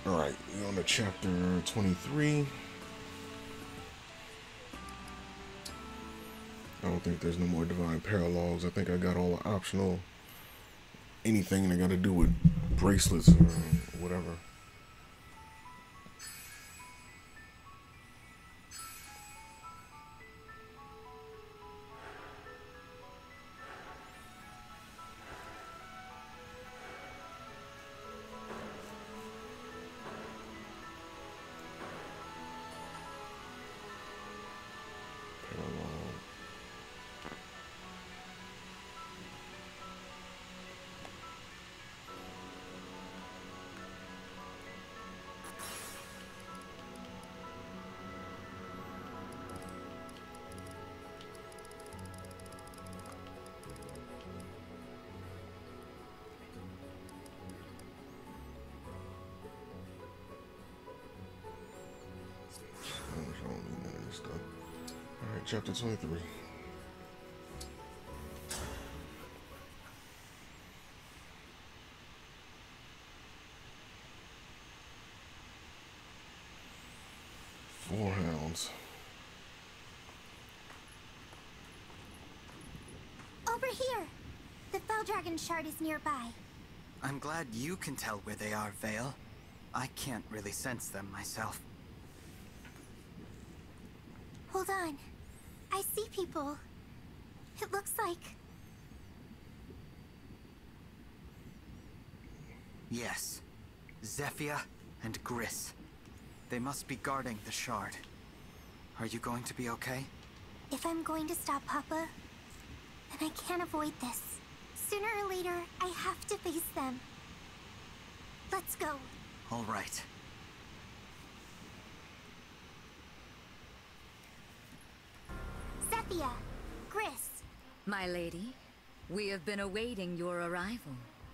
Alright, we're on to chapter 23. I don't think there's no more divine paralogs. I think I got all the optional anything that got to do with bracelets or whatever. Alright, chapter 23. Four hounds. Over here! The Fell Dragon shard is nearby. I'm glad you can tell where they are, Vale. I can't really sense them myself. Hold on. I see people. It looks like... Yes. Zephyr and Gris. They must be guarding the shard. Are you going to be okay? If I'm going to stop Papa, then I can't avoid this. Sooner or later, I have to face them. Let's go. All right. Zephyr, Gris. My lady, we have been awaiting your arrival.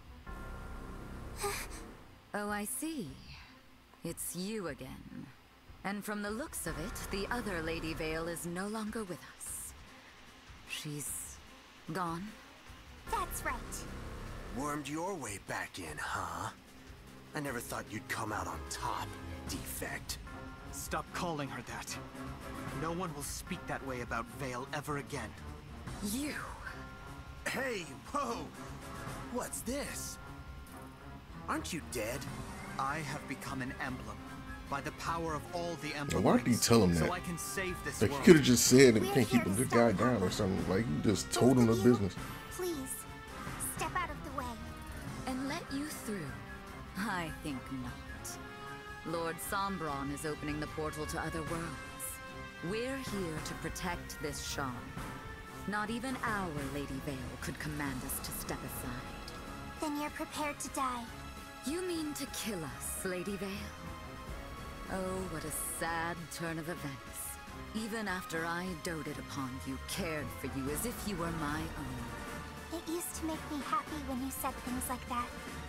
Oh, I see. It's you again. And from the looks of it, the other Lady Vale is no longer with us. She's gone? That's right. Wormed your way back in, huh? I never thought you'd come out on top, defect. Stop calling her that. No one will speak that way about Vale ever again. You! Hey, whoa! What's this? Aren't you dead? I have become an emblem. By the power of all the emblem. Why did he tell him that? So I can save this Like, he world. could have just said that we We're can't keep a here to good stop guy down Papa. or something. Like, you just told him the Both of you, business. Please, step out of the way. And let you through? I think not. Lord Sombron is opening the portal to other worlds. We're here to protect this shard. Not even our Lady Vale could command us to step aside. Then you're prepared to die. You mean to kill us, Lady Vale? Oh, what a sad turn of events. Even after I doted upon you, cared for you as if you were my own. It used to make me happy when you said things like that.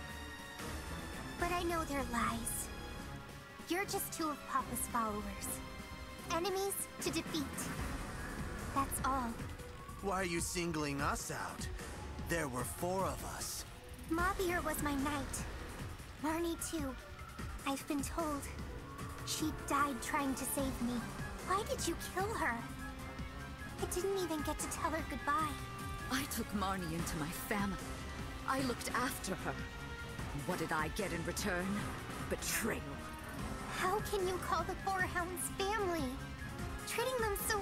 But I know they're lies. You're just two of Papa's followers. Enemies to defeat. That's all. Why are you singling us out? There were four of us. Mabir was my knight. Marnie too. I've been told. She died trying to save me. Why did you kill her? I didn't even get to tell her goodbye. I took Marnie into my family. I looked after her. What did I get in return? Betrayal. How can you call the Four Hounds family? Treating them so...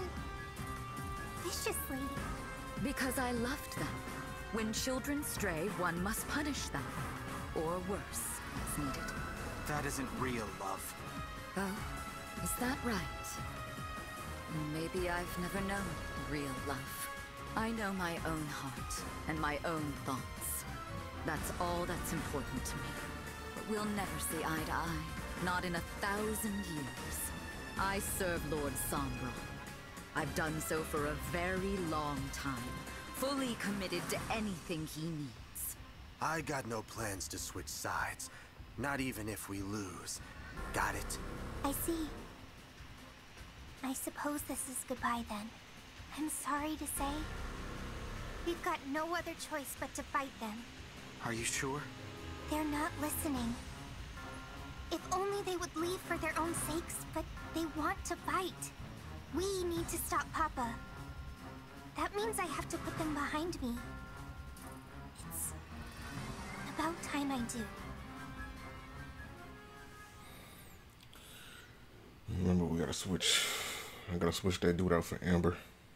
viciously. Because I loved them. When children stray, one must punish them. Or worse, as needed. That isn't real love. Oh, is that right? Maybe I've never known real love. I know my own heart and my own thoughts. That's all that's important to me. But we'll never see eye to eye. Not in 1,000 years. I serve Lord Sombron. I've done so for a very long time. Fully committed to anything he needs. I got no plans to switch sides. Not even if we lose. Got it? I see. I suppose this is goodbye then. I'm sorry to say. We've got no other choice but to fight them. Are you sure? They're not listening. If only they would leave for their own sakes, but they want to fight. We need to stop Papa. That means I have to put them behind me. It's about time I do. Remember, we gotta switch. I gotta switch that dude out for Amber.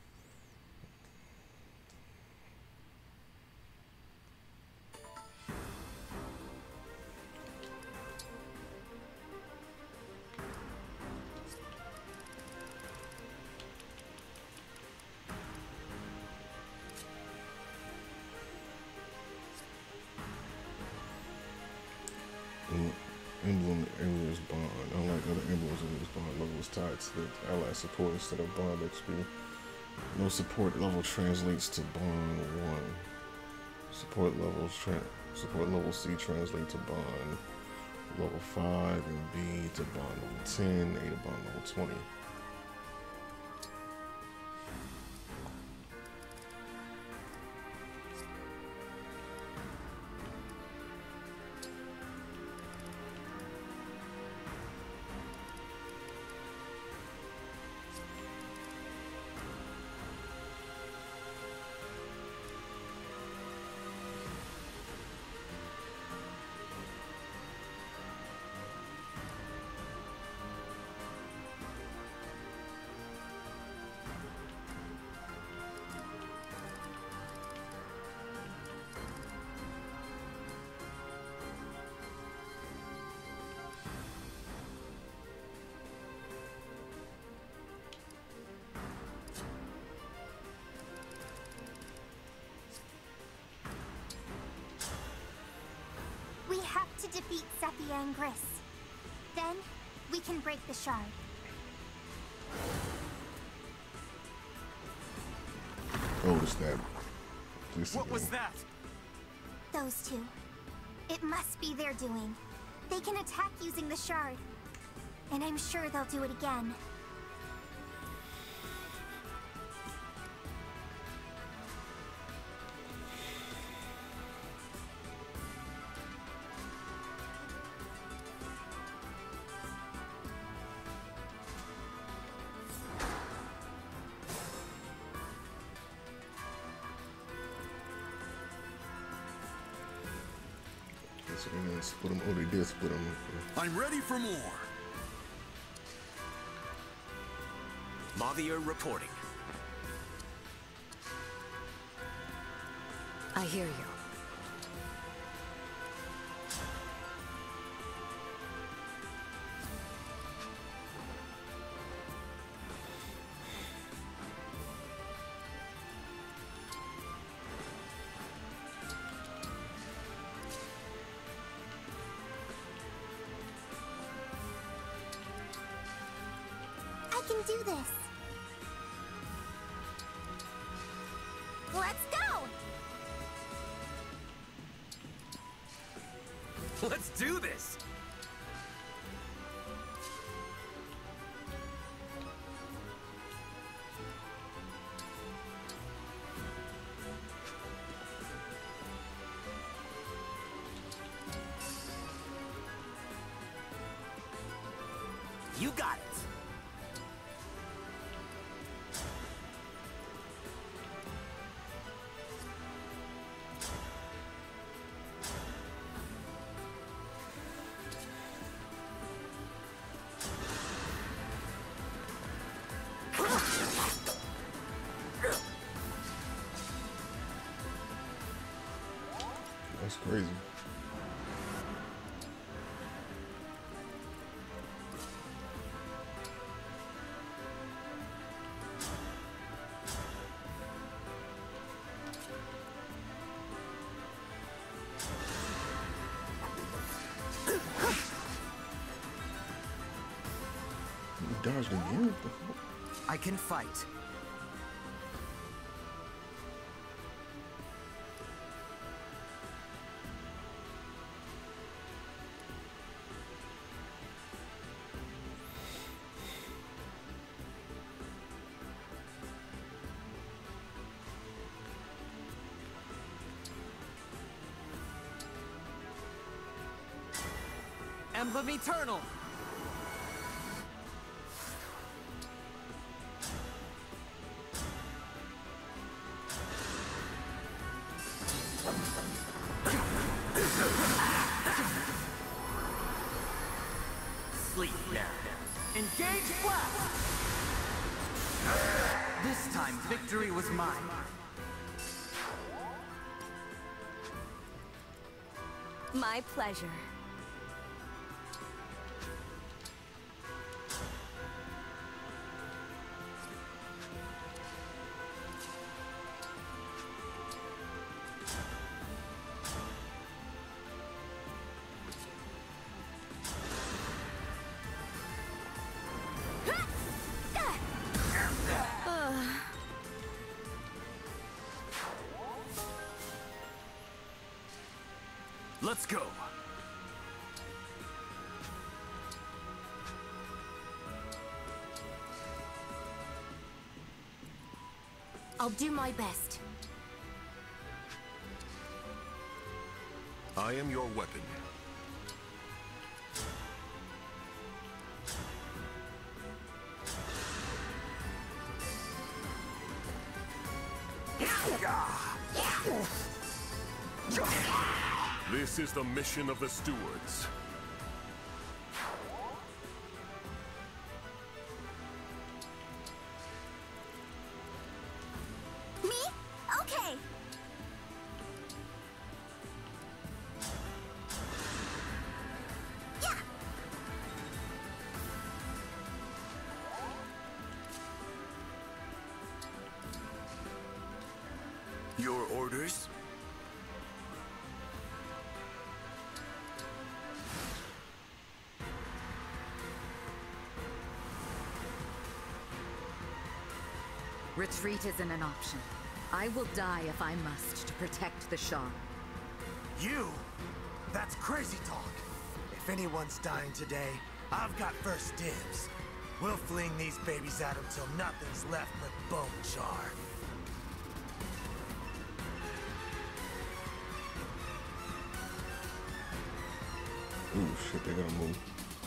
Emblem alias bond. Unlike other emblems, alias bond level is tied to the ally support instead of bond XP. No support level translates to bond 1. Support level C translate to bond level 5, and B to bond level 10, A to bond level 20. We have to defeat Zefia and Gris. Then, we can break the shard. Oh, it's that. What was that? Those two. It must be their doing. They can attack using the shard. And I'm sure they'll do it again. So they didn't split them. Oh, they did split them. I'm ready for more. Mavier reporting. I hear you. I can do this. Let's go! Let's do this! You got it! That's crazy. You dodged again? What the fuck? I can fight. Emblem Eternal! sleep now. Engage blast! This time, victory was mine. My pleasure. Let's go. I'll do my best. I am your weapon. This is the mission of the stewards. Me? Okay. Yeah. Your orders? Retreat isn't an option. I will die if I must to protect the Shard. You? That's crazy talk. If anyone's dying today, I've got first dibs. We'll fling these babies at them till nothing's left but bone char. Ooh, shit, they gotta move.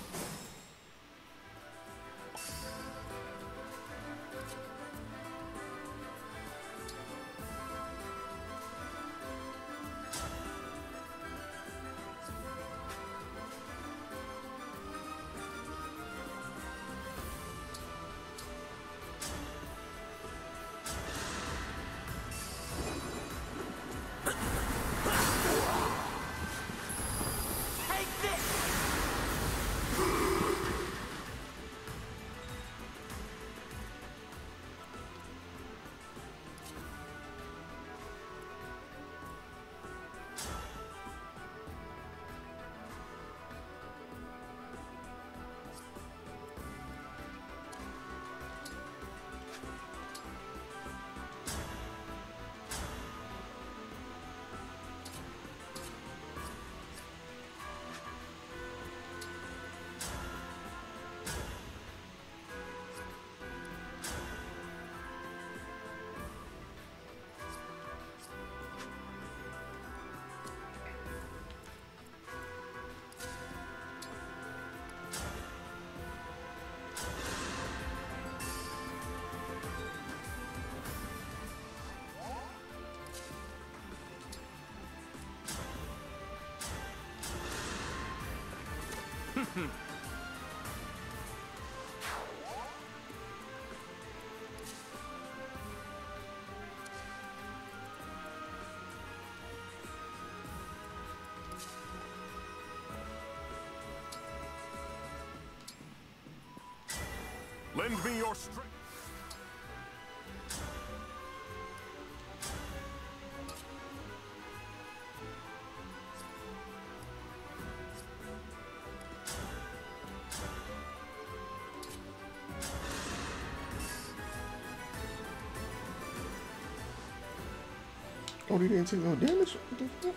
Lend me your strength. Oh, they didn't take no damage? What the fuck?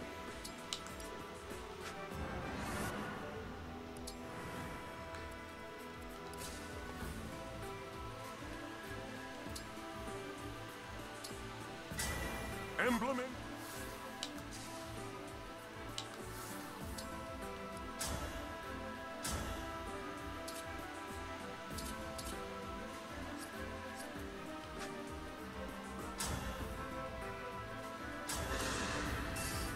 Emblem in.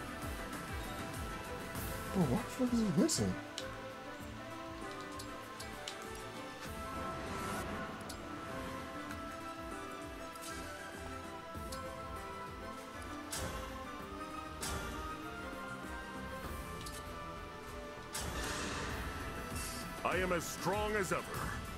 Oh, what the fuck is he missing? I am as strong as ever.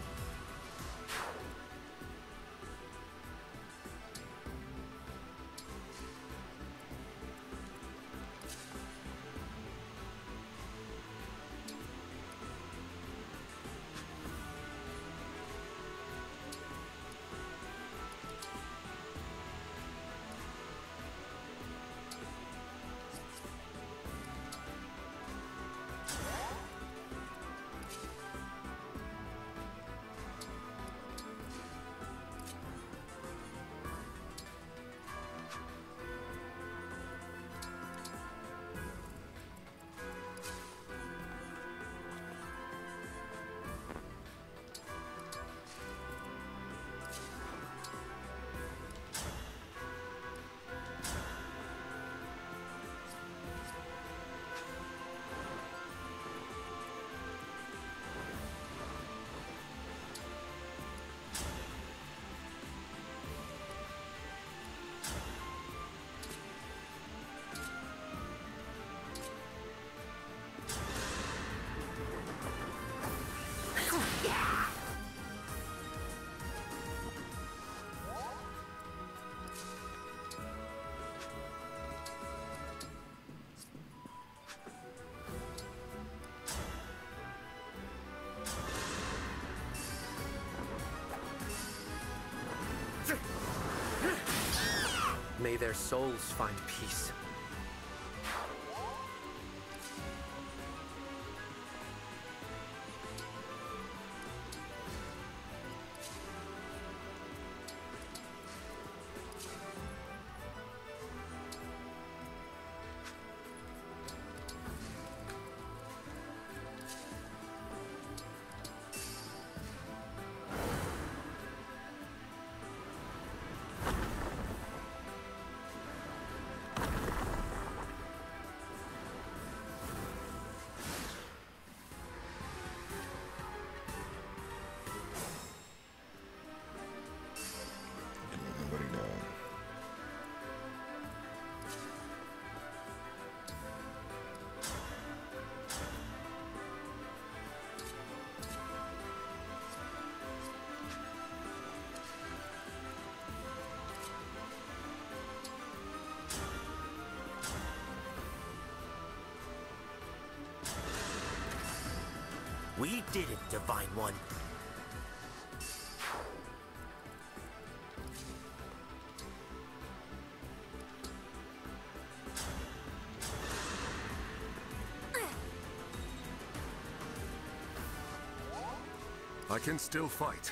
May their souls find peace. Nobody died. We did it, Divine One. I can still fight.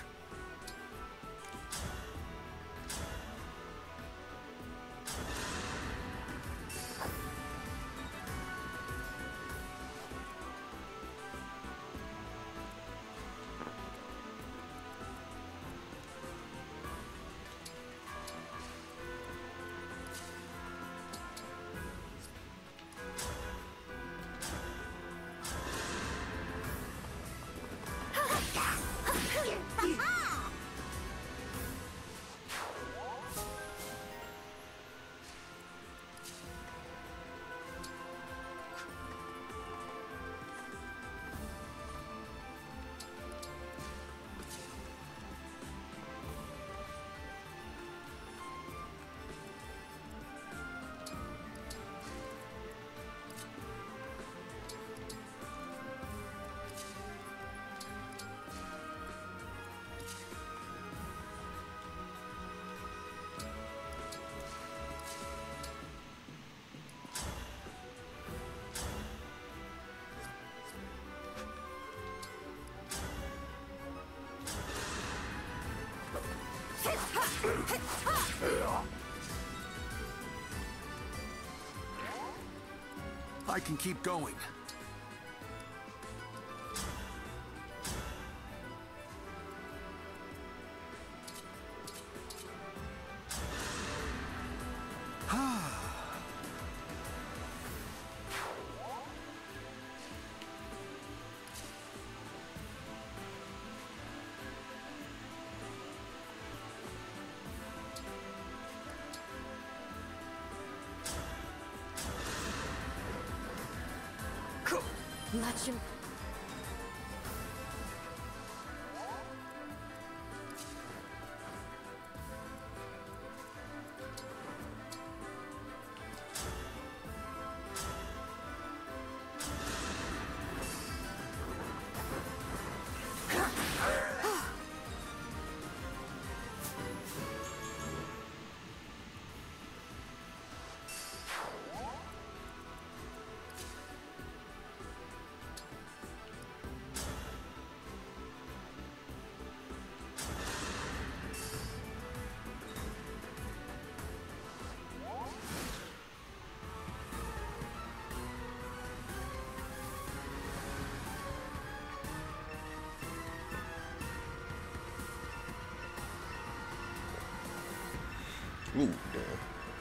I can keep going. Legend. Ooh, damn.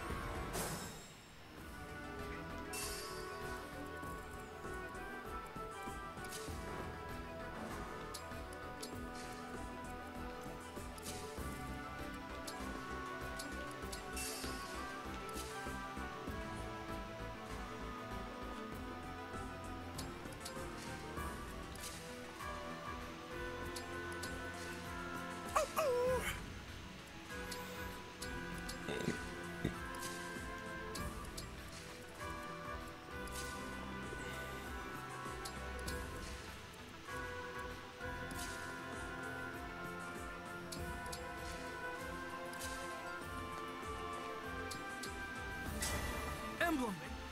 Emblem!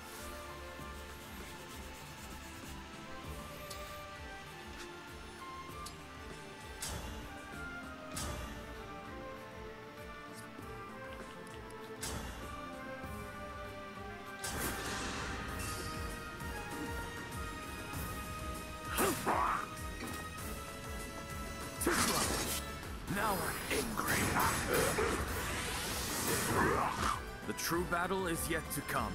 Now I'm angry. The true battle is yet to come.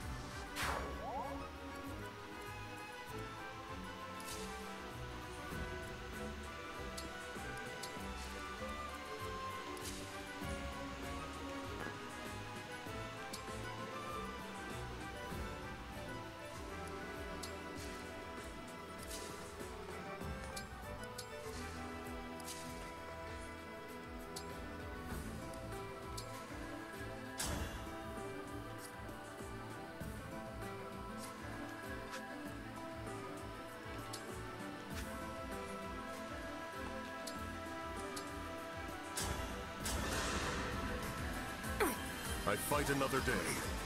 I fight another day.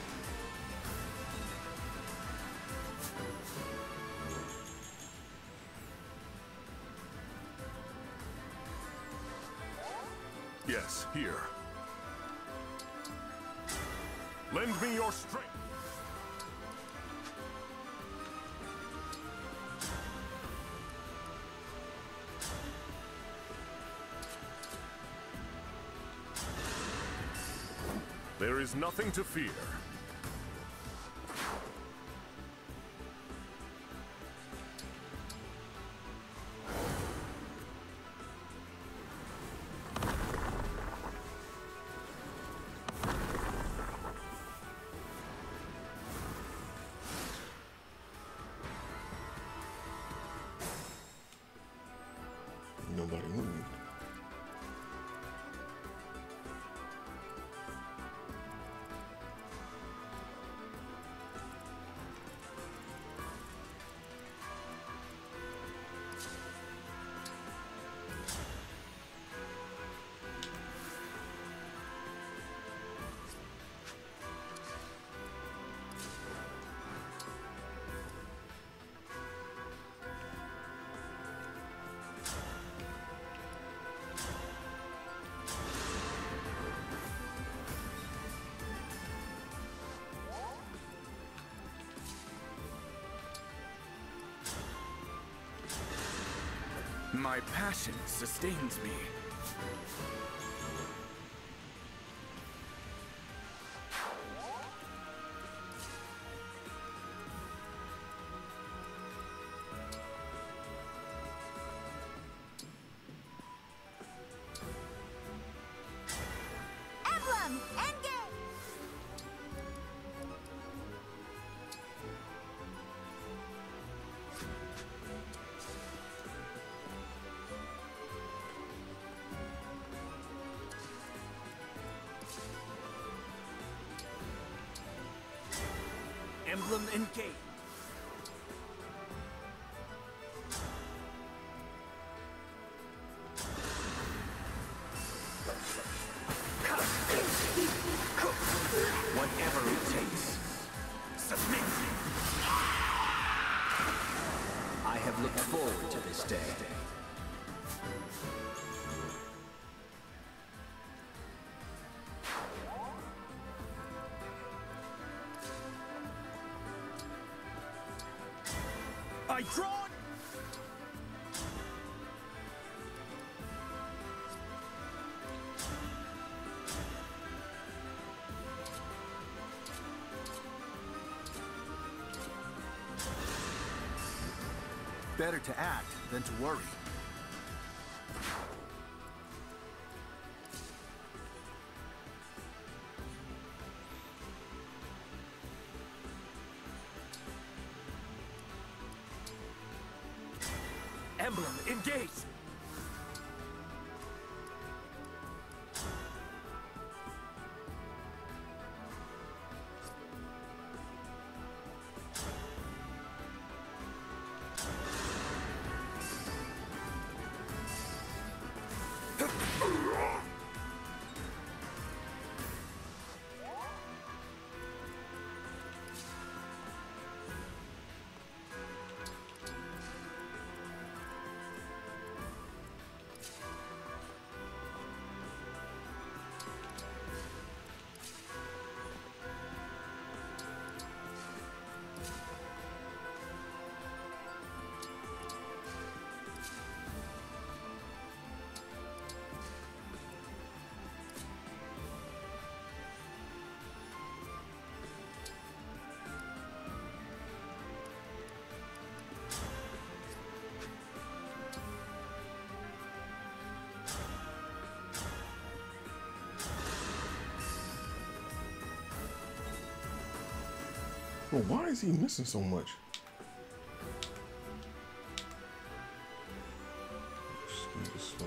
Yes, here. Lend me your strength. There is nothing to fear. Nobody moved. My passion sustains me. Emblem, engage! Emblem engage. Whatever it takes. Submit. I have looked forward to this day. I draw. better to act than to worry. Emblem, engage! Well, why is he missing so much? Speed is slow.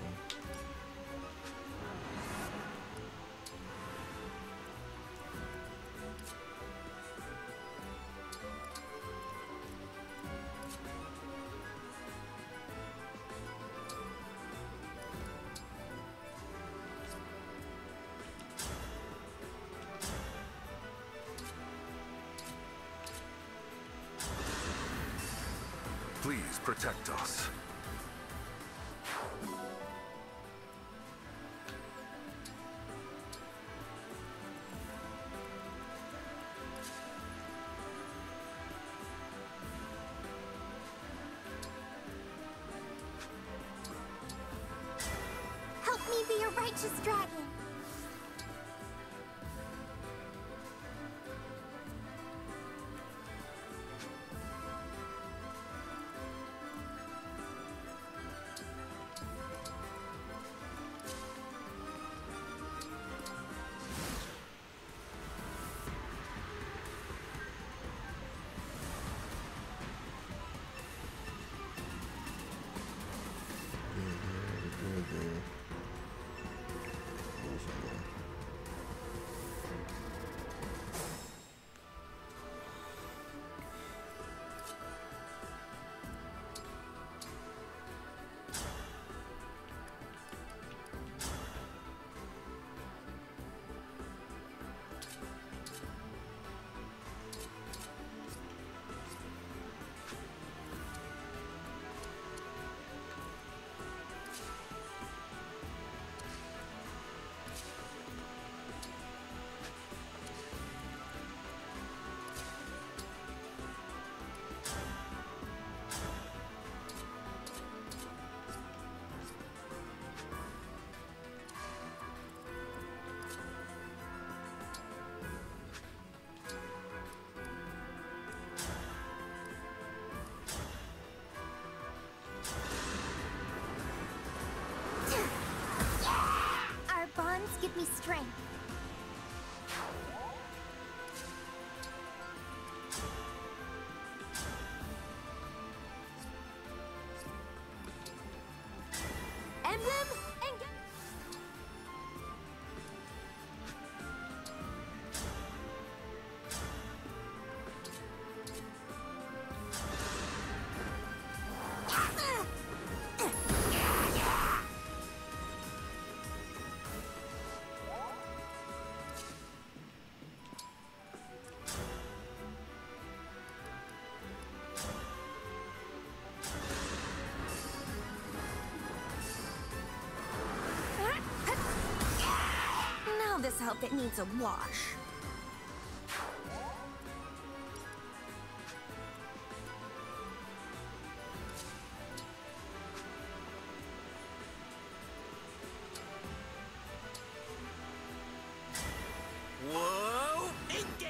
Please protect us. Help me be a righteous dragon. Our bonds give me strength. Emblem, engage! Now this outfit needs a wash. Whoa! Engage!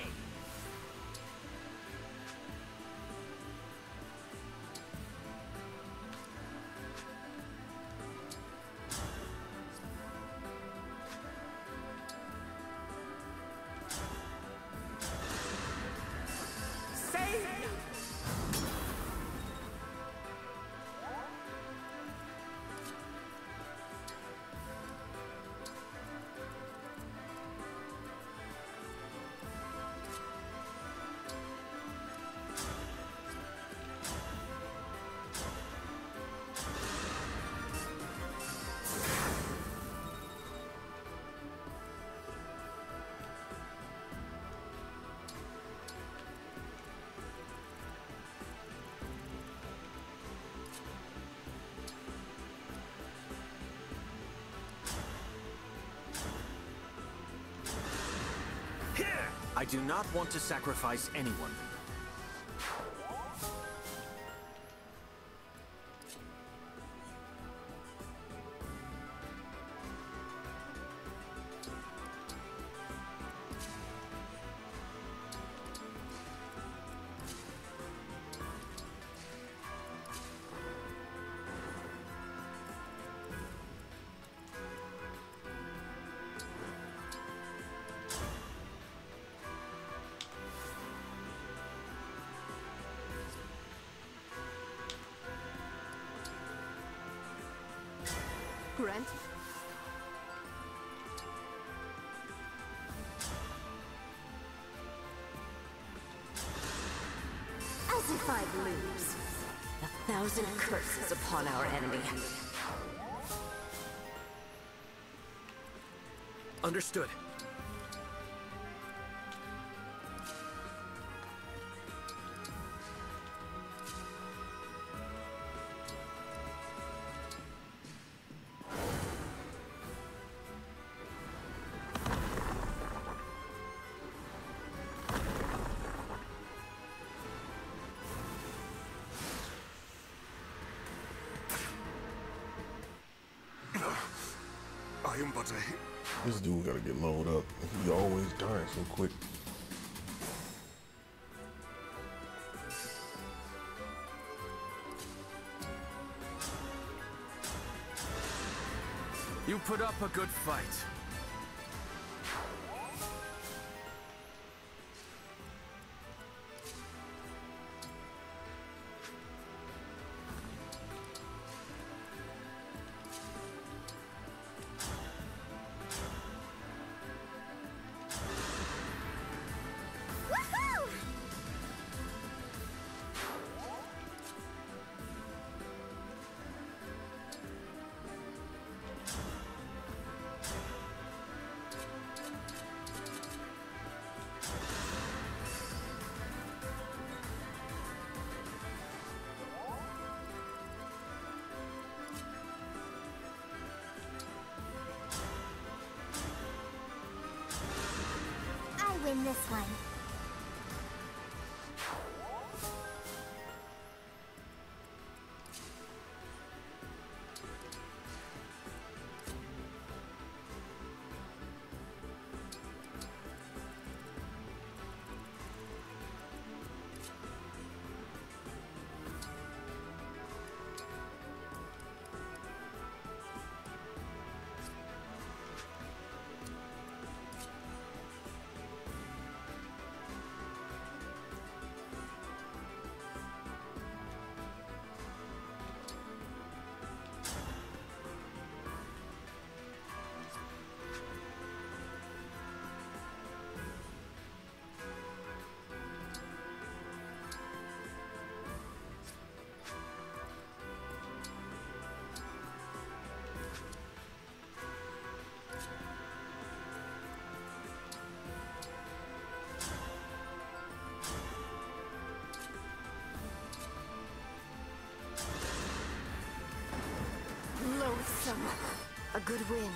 do not want to sacrifice anyone. Grant? As if I'd lose. 1,000 curses upon our enemy. Understood. I am but a... This dude gotta get loaded up. He always dies so quick. You put up a good fight. Win this one. Loathsome. A good wind.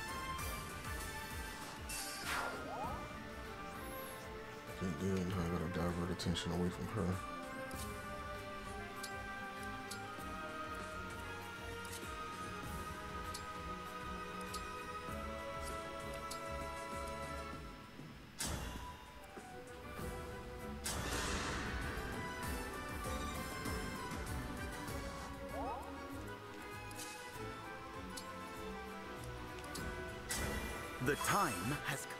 Okay, good. Now I gotta divert attention away from her. The time has come.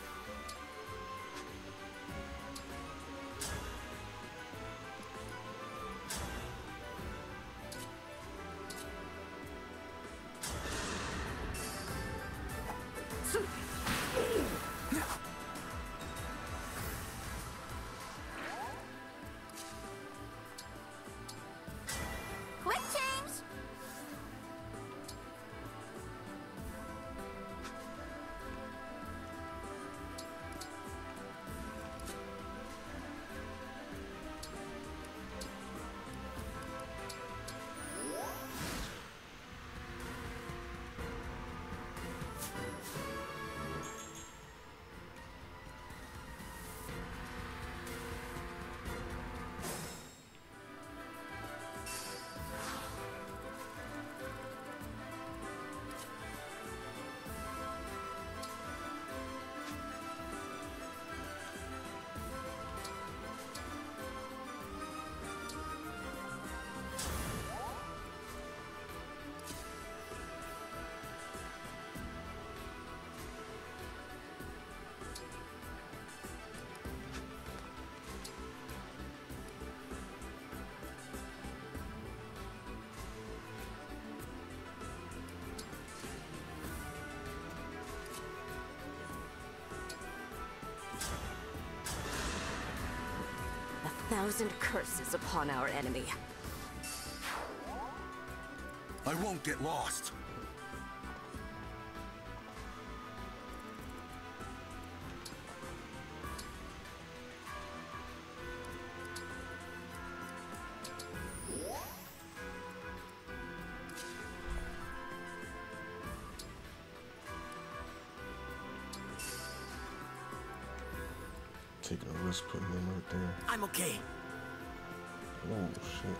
Quick change! 1,000 curses upon our enemy. I won't get lost. Taking a risk putting them right there. I'm okay. Oh shit.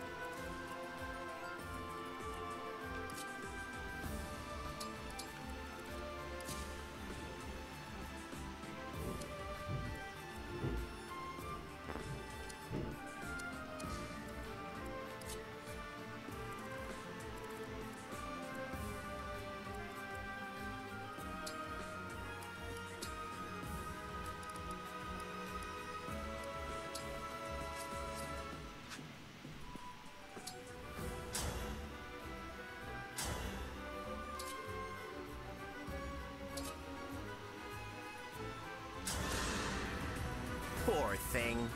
Poor thing.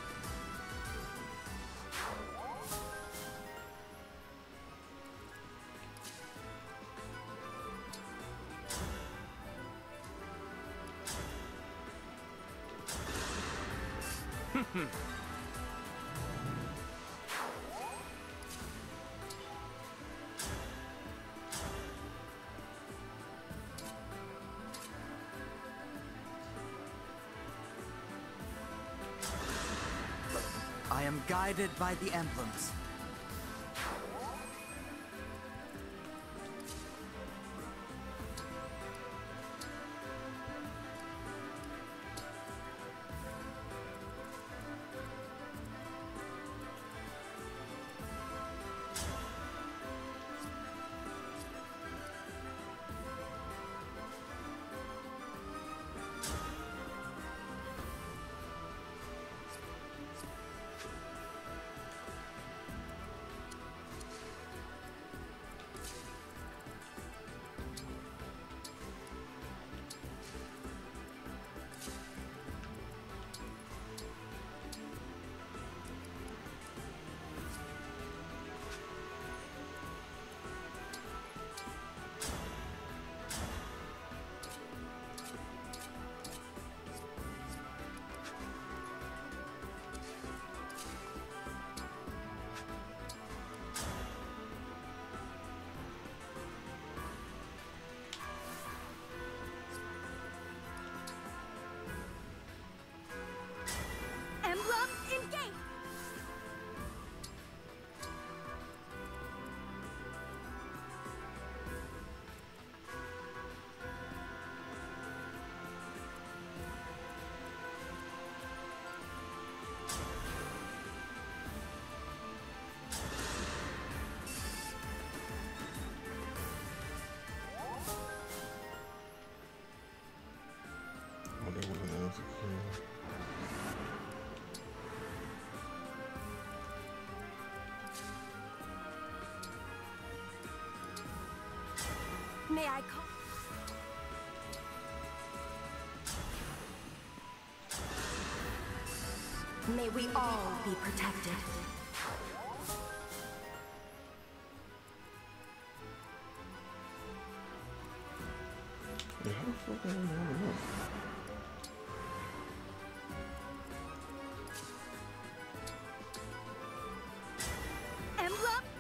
I am guided by the emblems. Emblem engage! Oh, there wasn't else here. May I call? May we all be protected. Yeah, how the fuck I don't know? Emblem?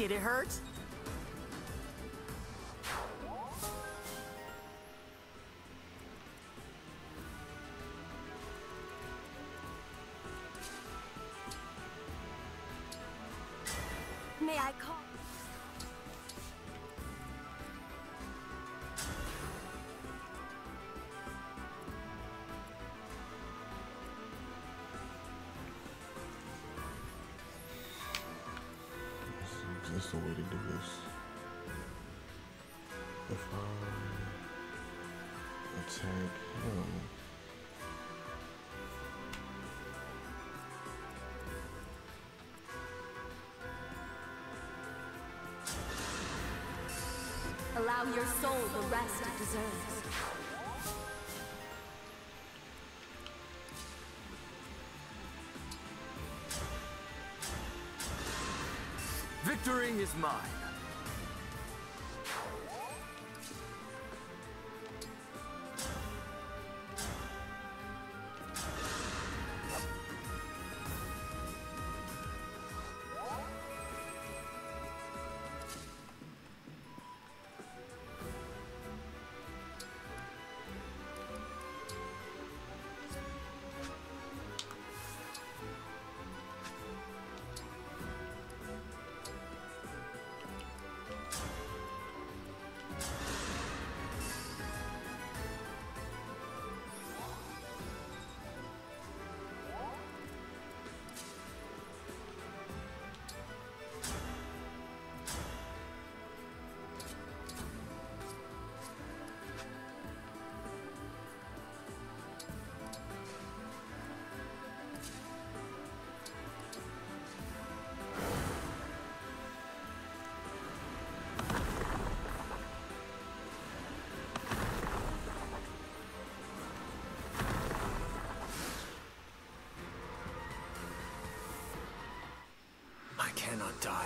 Did it hurt? May I call? That's the way to do this. If I attack him, Allow your soul the rest it deserves. Victory is mine. I cannot die.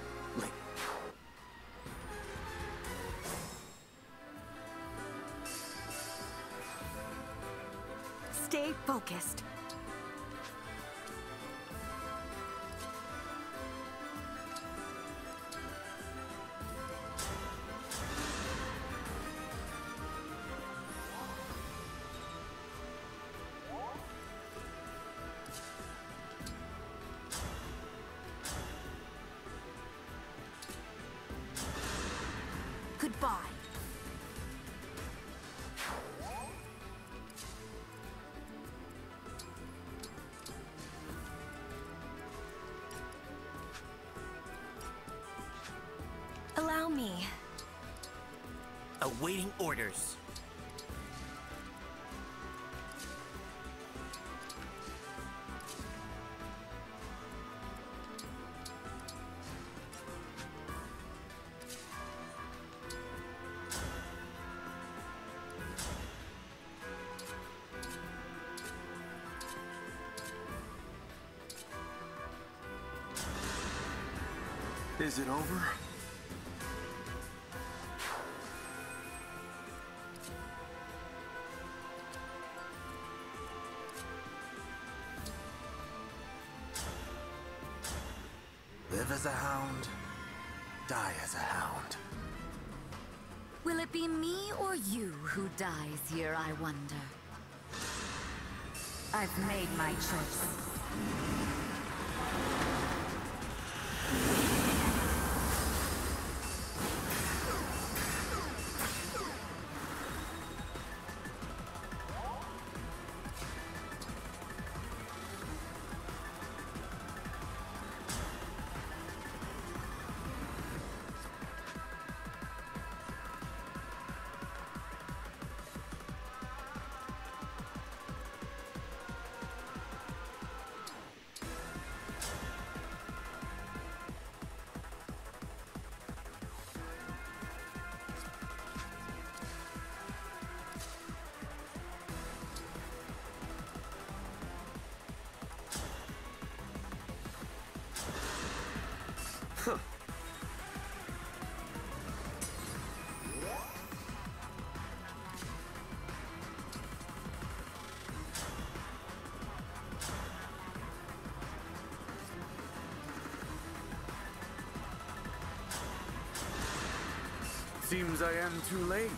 Stay focused. Goodbye. Allow me. Awaiting orders. Is it over? Live as a hound, die as a hound. Will it be me or you who dies here, I wonder? I've made my choice. Seems I am too late.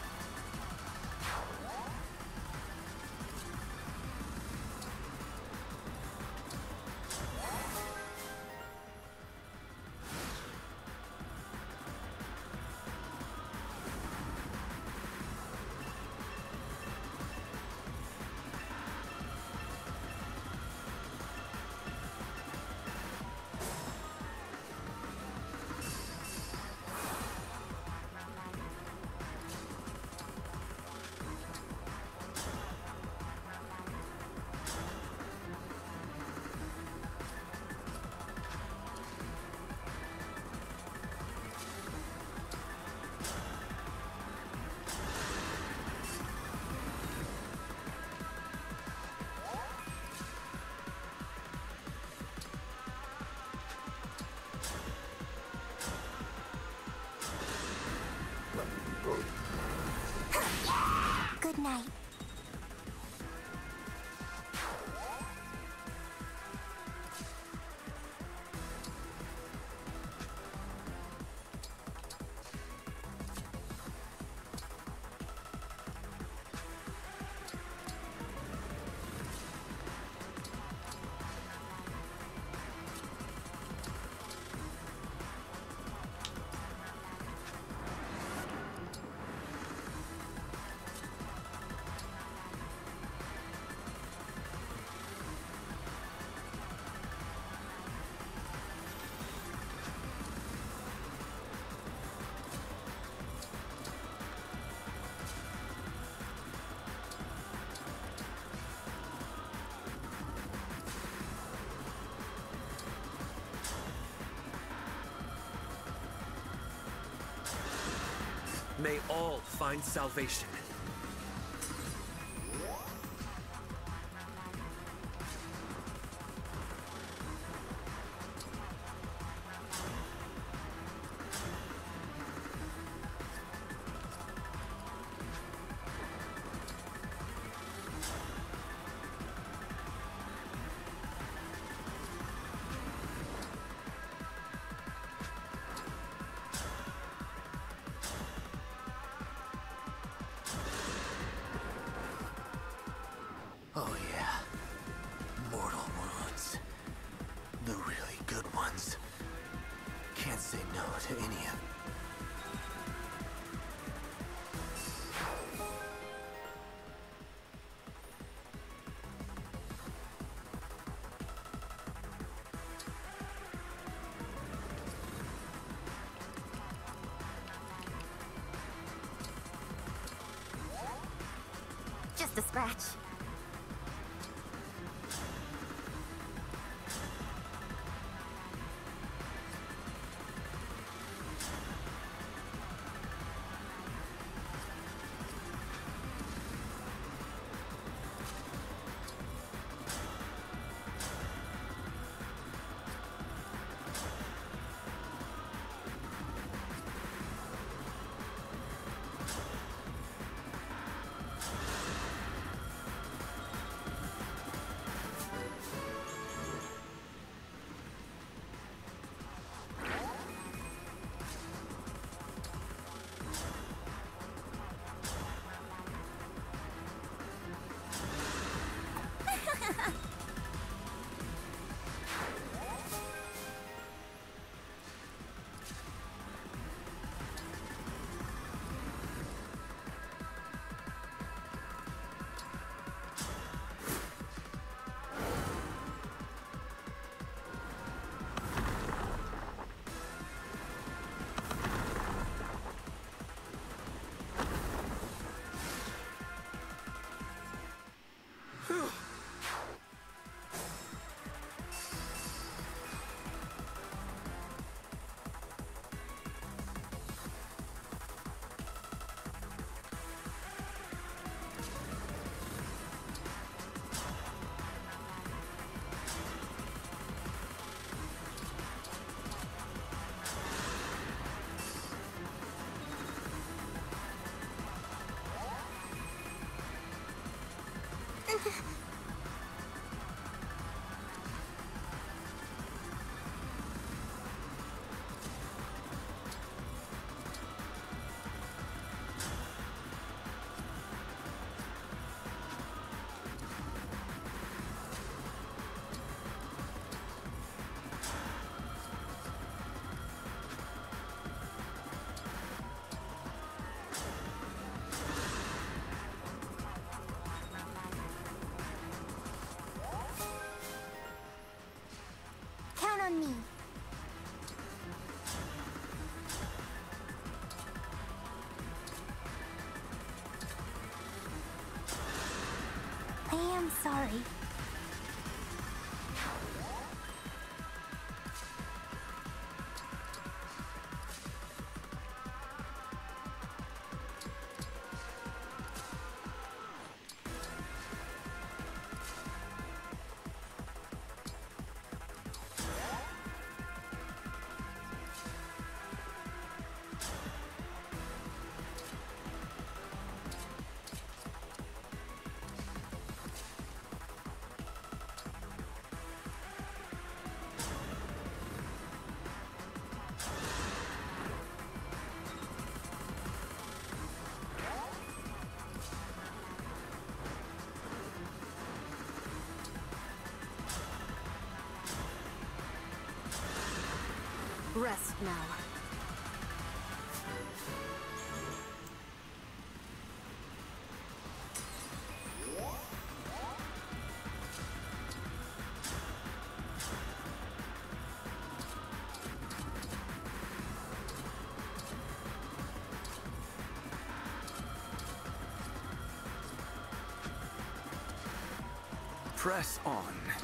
Good night. May all find salvation. Oh yeah. Mortal wounds. The really good ones. Can't say no to any of them. Just a scratch. I'm sorry. Rest now. Press on.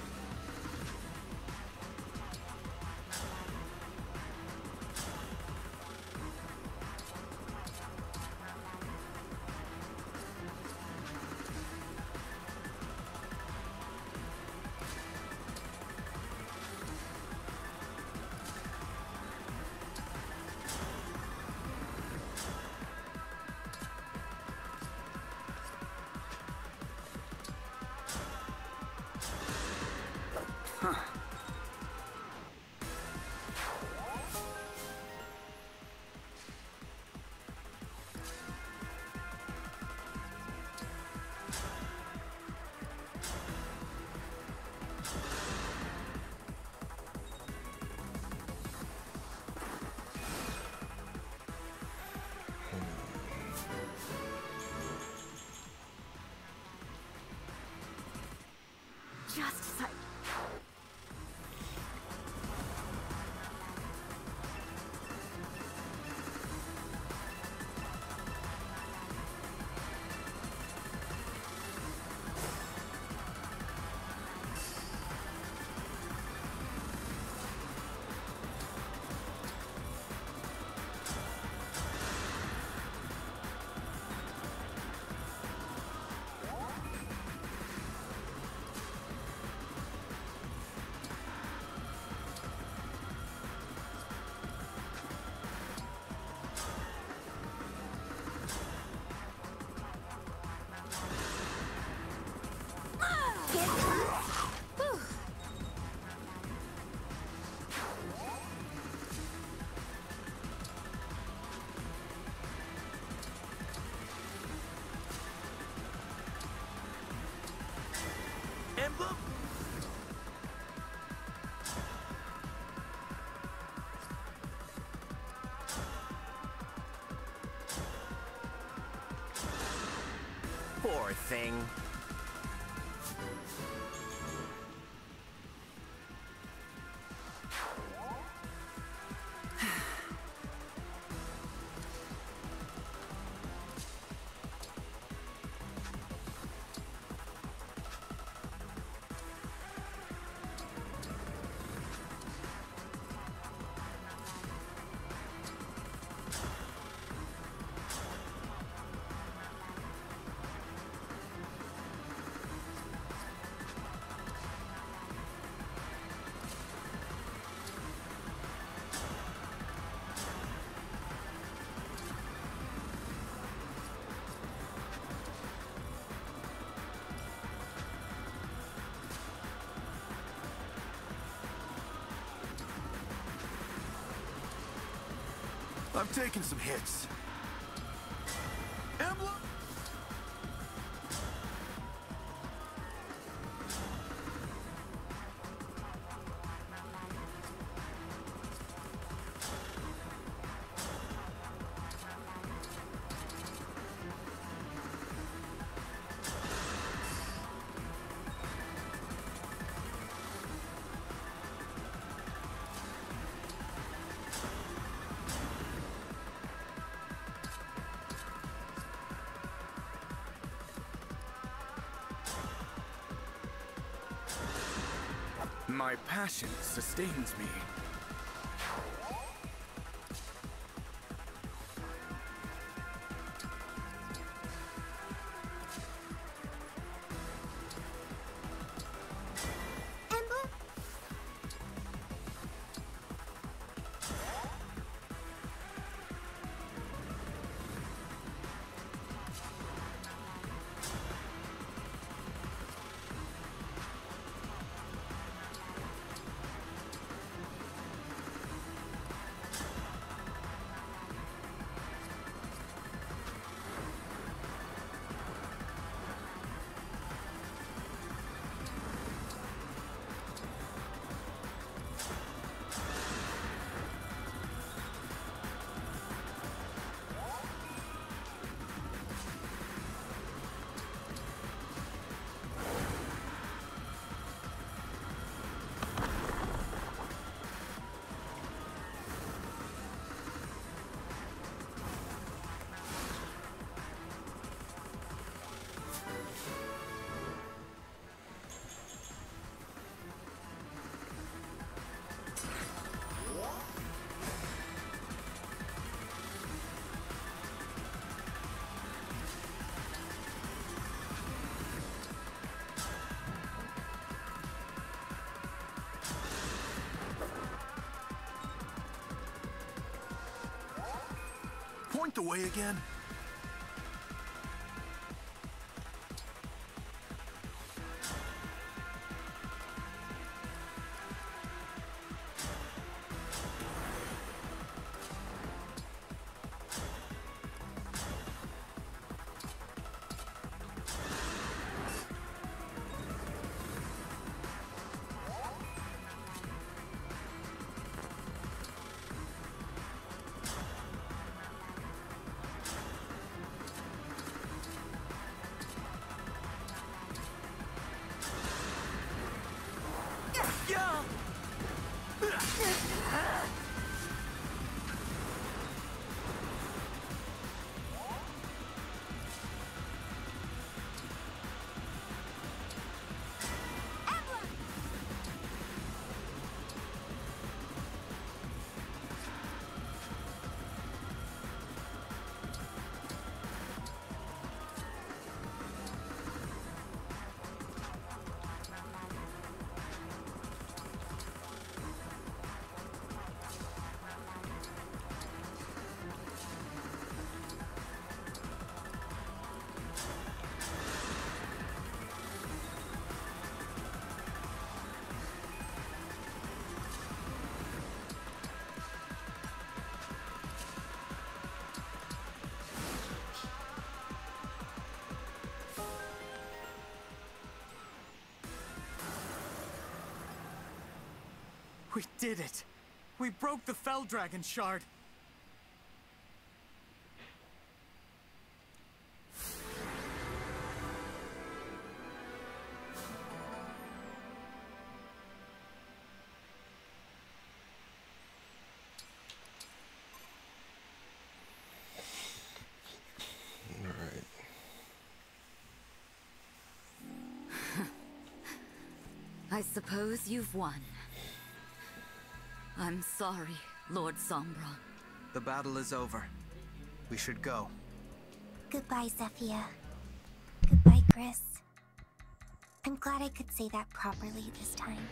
Just as I... Emblem? Poor thing. I'm taking some hits. Emblem? My passion sustains me. Ember? Point the way again. We did it! We broke the Fell Dragon Shard! Alright. I suppose you've won. I'm sorry, Lord Sombra. The battle is over. We should go. Goodbye, Zephyr. Goodbye, Gris. I'm glad I could say that properly this time.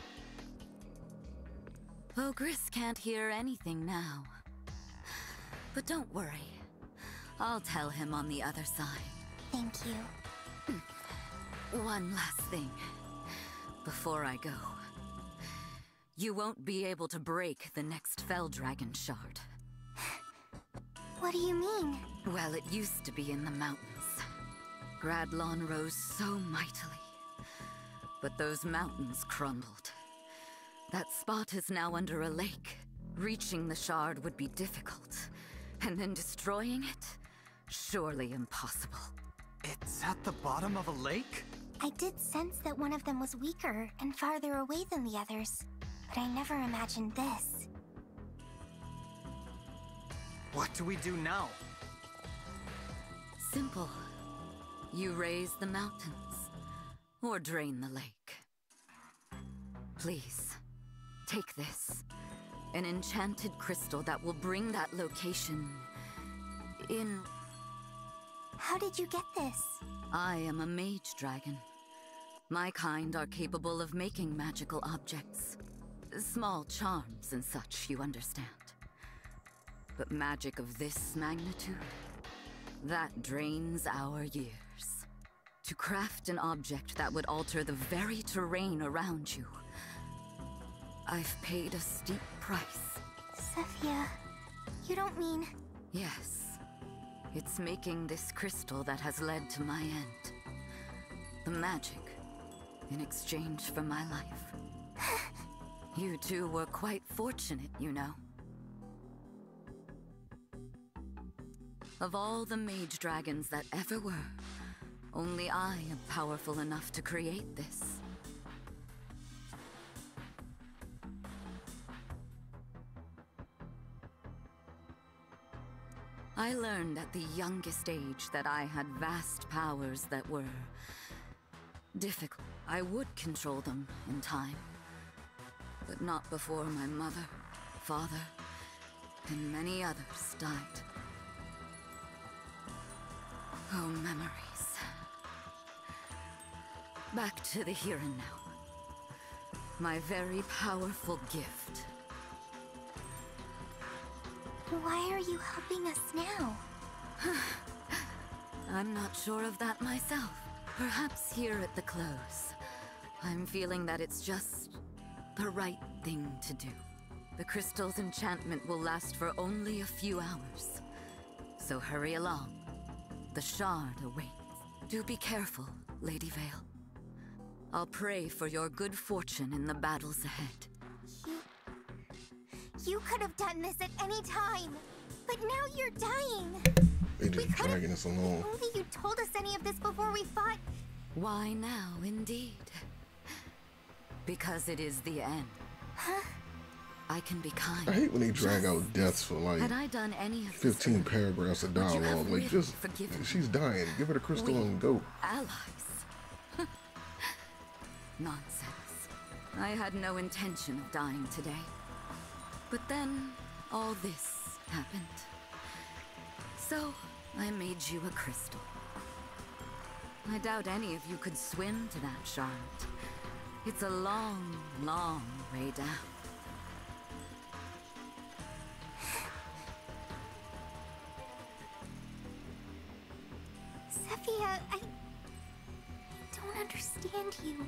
Oh, Gris can't hear anything now. But don't worry. I'll tell him on the other side. Thank you. One last thing. Before I go. You won't be able to break the next Fell Dragon Shard. What do you mean? Well, it used to be in the mountains. Gradlon rose so mightily. But those mountains crumbled. That spot is now under a lake. Reaching the shard would be difficult. And then destroying it? Surely impossible. It's at the bottom of a lake? I did sense that one of them was weaker and farther away than the others. But I never imagined this. What do we do now? Simple. You raise the mountains, or drain the lake. Please, take this. An enchanted crystal that will bring that location in... How did you get this? I am a mage dragon. My kind are capable of making magical objects. Small charms and such, you understand. But magic of this magnitude, that drains our years. To craft an object that would alter the very terrain around you, I've paid a steep price. Zephyr, you don't mean... Yes. It's making this crystal that has led to my end. The magic, in exchange for my life. You two were quite fortunate, you know. Of all the mage dragons that ever were, only I am powerful enough to create this. I learned at the youngest age that I had vast powers that were difficult. I would control them in time, but not before my mother, father, and many others died. Oh, memories. Back to the here and now. My very powerful gift. Why are you helping us now? I'm not sure of that myself. Perhaps here at the close, I'm feeling that it's just the right thing to do. The crystal's enchantment will last for only a few hours. So hurry along. The shard awaits. Do be careful, Lady Vale. I'll pray for your good fortune in the battles ahead. You could have done this at any time, but now you're dying. They just dragging us along. If only you told us any of this before we fought. Why now, indeed? Because it is the end. Huh? I can be kind. I hate when they drag out deaths for like had I done any of 15 paragraphs of dialogue. Like, just she's dying. Give her the crystal and go. Allies. Nonsense. I had no intention of dying today. But then, all this happened. So, I made you a crystal. I doubt any of you could swim to that shard. It's a long, long way down. Zephyr, I don't understand you.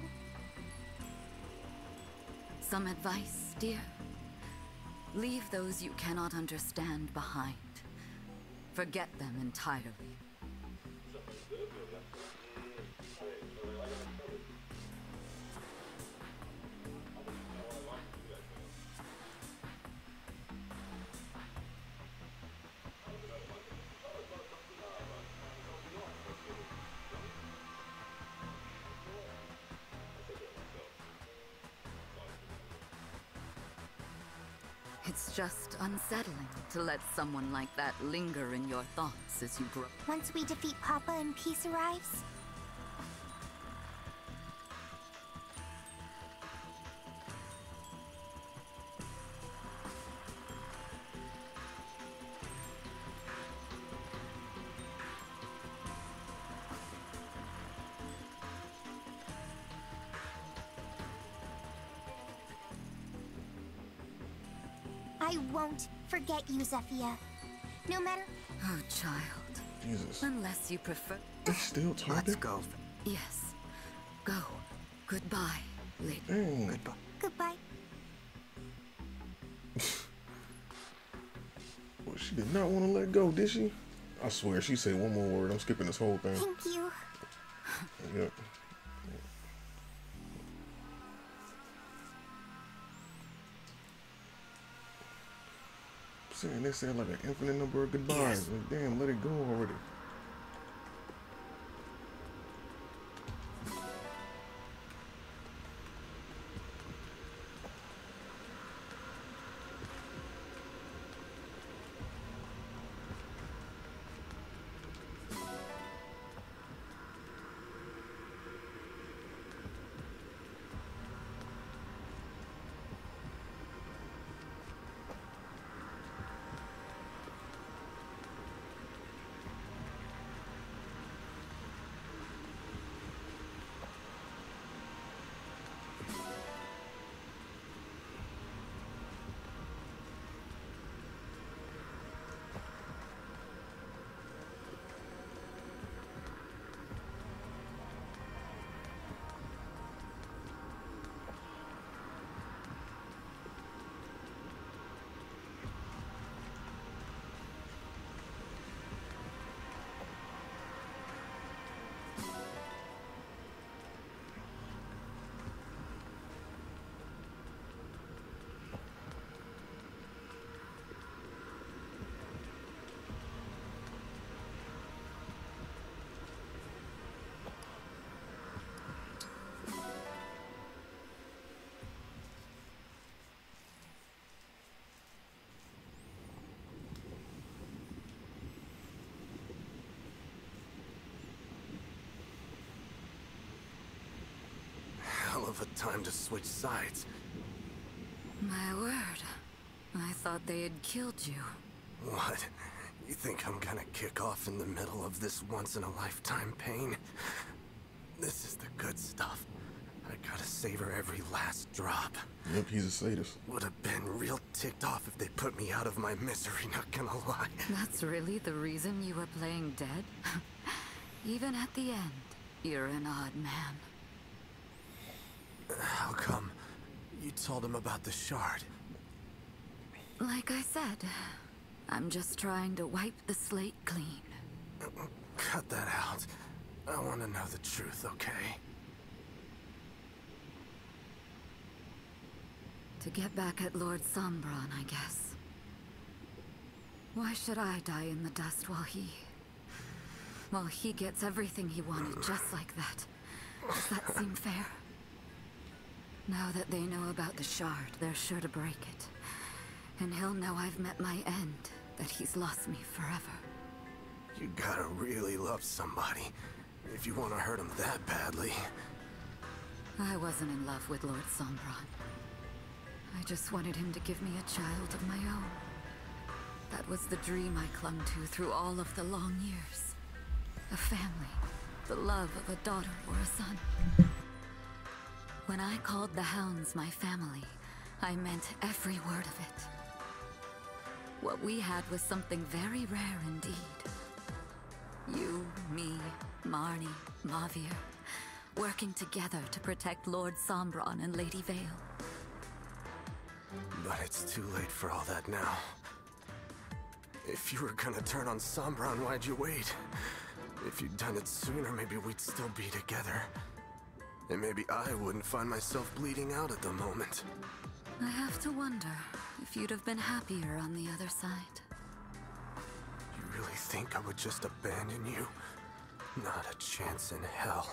Some advice, dear? Leave those you cannot understand behind. Forget them entirely. It's just unsettling to let someone like that linger in your thoughts as you grow. Once we defeat Papa and peace arrives, I won't forget you, Zephyr. No matter... Oh, child. Jesus. Unless you prefer... They're still talking? Let's go. Yes. Go. Goodbye, lady. Dang. Goodbye. Goodbye. Well, she did not want to let go, did she? I swear, she said one more word. I'm skipping this whole thing. Thank you. Yep. Saying they said like an infinite number of goodbyes. Yes. Like, damn, let it go already. myself a time to switch sides. My word. I thought they had killed you. What? You think I'm gonna kick off in the middle of this once-in-a-lifetime pain? This is the good stuff. I gotta savor every last drop. Yep, he's a sadist. Would have been real ticked off if they put me out of my misery, not gonna lie. That's really the reason you were playing dead? Even at the end, you're an odd man. How come you told him about the shard? Like I said, I'm just trying to wipe the slate clean. Cut that out. I want to know the truth, okay? To get back at Lord Sombron, I guess. Why should I die in the dust while he gets everything he wanted just like that? Does that seem fair? Now that they know about the shard, they're sure to break it. And he'll know I've met my end, that he's lost me forever. You gotta really love somebody if you want to hurt him that badly. I wasn't in love with Lord Sombron. I just wanted him to give me a child of my own. That was the dream I clung to through all of the long years. A family, the love of a daughter or a son. When I called the hounds my family, I meant every word of it. What we had was something very rare indeed. You, me, Marnie, Mavir, working together to protect Lord Sombron and Lady Vale. But it's too late for all that now. If you were gonna turn on Sombron, why'd you wait? If you'd done it sooner, maybe we'd still be together. And maybe I wouldn't find myself bleeding out at the moment. I have to wonder if you'd have been happier on the other side. You really think I would just abandon you? Not a chance in hell.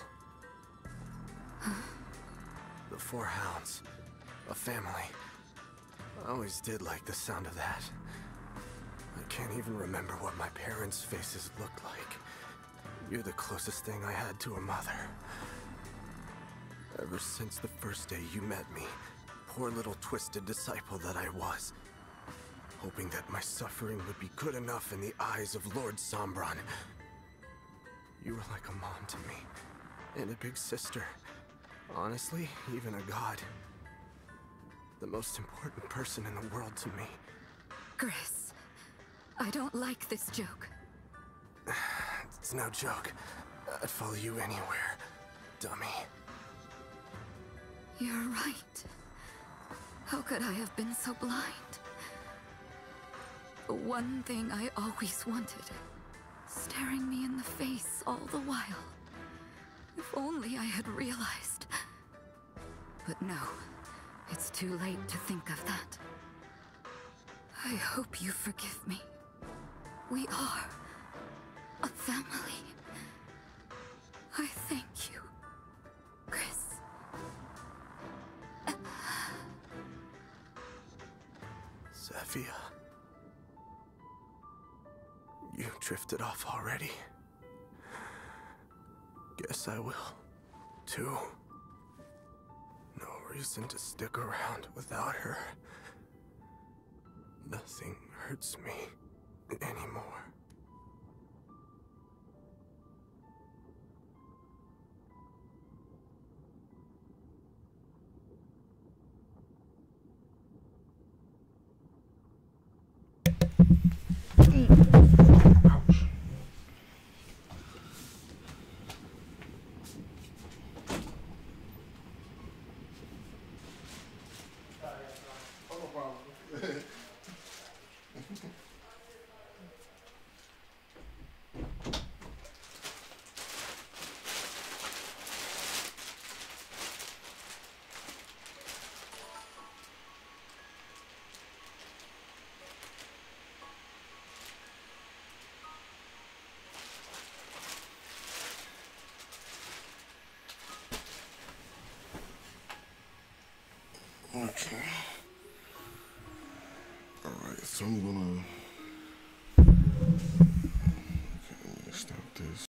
The Four Hounds. A family. I always did like the sound of that. I can't even remember what my parents' faces looked like. You're the closest thing I had to a mother. Ever since the first day you met me, poor little twisted disciple that I was, hoping that my suffering would be good enough in the eyes of Lord Sombron. You were like a mom to me, and a big sister. Honestly, even a god. The most important person in the world to me. Gris, I don't like this joke. It's no joke. I'd follow you anywhere, dummy. You're right. How could I have been so blind? The one thing I always wanted, staring me in the face all the while. If only I had realized. But no, it's too late to think of that. I hope you forgive me. We are a family. I thank you, Chris. Zephyr. You drifted off already. Guess I will, too. No reason to stick around without her. Nothing hurts me anymore. Okay. Alright, so I'm gonna... Okay, let me stop this.